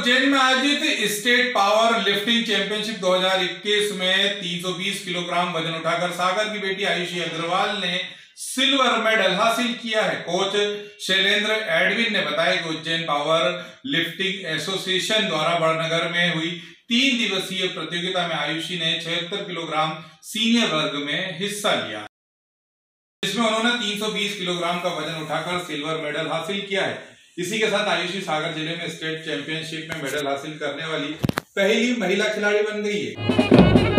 उज्जैन में आयोजित state power lifting championship 2021 में 320 किलोग्राम वजन उठाकर सागर की बेटी आयुषी अग्रवाल ने सिल्वर मेडल हासिल किया है। कोच शैलेंद्र एडविन ने बताया कि उज्जैन पावर लिफ्टिंग एसोसिएशन द्वारा बड़नगर में हुई 3 दिवसीय प्रतियोगिता में आयुषी ने 76 किलोग्राम सीनियर वर्ग में हिस्सा लिया, जिसमें उन्होंने 320 किलोग्राम का वजन उठाकर सिल्वर मेडल हासिल किया है। इसी के साथ आयुषी सागर जिले में स्टेट चैंपियनशिप में मेडल हासिल करने वाली पहली महिला खिलाड़ी बन गई है।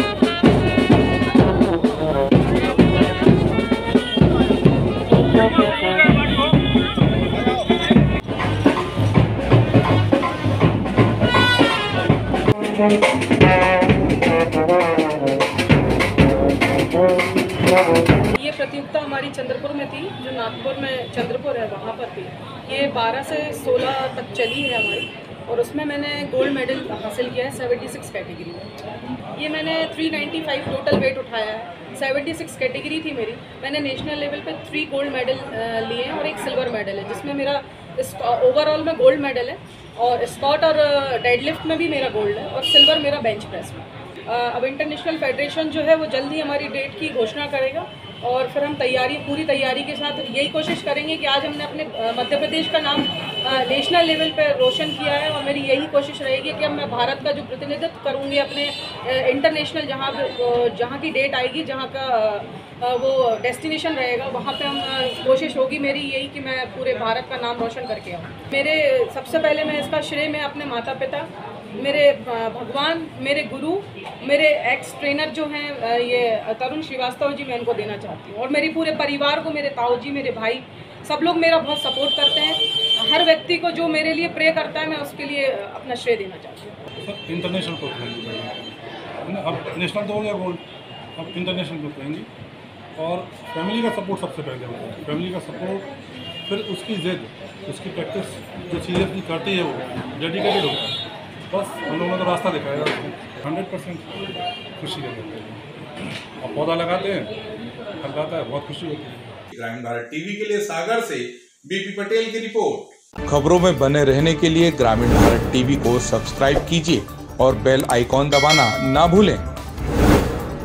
ये प्रतियोगिता हमारी चंद्रपुर में थी, जो नागपुर में चंद्रपुर है वहाँ पर थी। ये 12 से 16 तक चली है हमारी, और उसमें मैंने गोल्ड मेडल हासिल किया है 76 कैटेगरी में। ये मैंने 395 टोटल वेट उठाया है। 76 कैटेगरी थी मेरी। मैंने नेशनल लेवल पे 3 गोल्ड मेडल लिए हैं और 1 सिल्वर मेडल है, जिसमें मेरा ओवरऑल में गोल्ड मेडल है, और स्क्वाट और डेडलिफ्ट में भी मेरा गोल्ड है, और सिल्वर मेरा बेंच प्रेस में। अब इंटरनेशनल फेडरेशन जो है वो जल्दी हमारी डेट की घोषणा करेगा, और फिर हम पूरी तैयारी के साथ यही कोशिश करेंगे कि आज हमने अपने मध्य प्रदेश का नाम नेशनल लेवल पर रोशन किया है, और मेरी यही कोशिश रहेगी कि अब मैं भारत का जो प्रतिनिधित्व करूँगी अपने इंटरनेशनल जहाँ की डेट आएगी, जहाँ का वो डेस्टिनेशन रहेगा, वहाँ पे हम कोशिश होगी मेरी यही कि मैं पूरे भारत का नाम रोशन करके आऊँ। मेरे सबसे पहले मैं इसका श्रेय मैं अपने माता पिता, मेरे भगवान, मेरे गुरु, मेरे एक्स ट्रेनर जो हैं ये तरुण श्रीवास्तव जी, मैं इनको देना चाहती हूँ, और मेरे पूरे परिवार को, मेरे ताऊ जी, मेरे भाई, सब लोग मेरा बहुत सपोर्ट करते हैं। हर व्यक्ति को जो मेरे लिए प्रे करता है, मैं उसके लिए अपना श्रेय देना चाहती हूँ। इंटरनेशनल को कहेंगे, अब नेशनल तो हो गया गोल्ड, अब इंटरनेशनल को कहेंगे, और फैमिली का सपोर्ट सबसे पहले होता है। फैमिली का सपोर्ट, फिर उसकी जिद, उसकी प्रैक्टिस जो सीरियसली करती है, वो डेडिकेटेड होता है। बस हम लोगों ने तो रास्ता दिखाया है, 100% खुशी देते हैं। और पौधा लगाते हैं, फल आता है, बहुत खुशी होती है। ग्रामीण भारत टीवी के लिए सागर से बीपी पटेल की रिपोर्ट। खबरों में बने रहने के लिए ग्रामीण भारत टीवी को सब्सक्राइब कीजिए और बेल आइकॉन दबाना ना भूलें।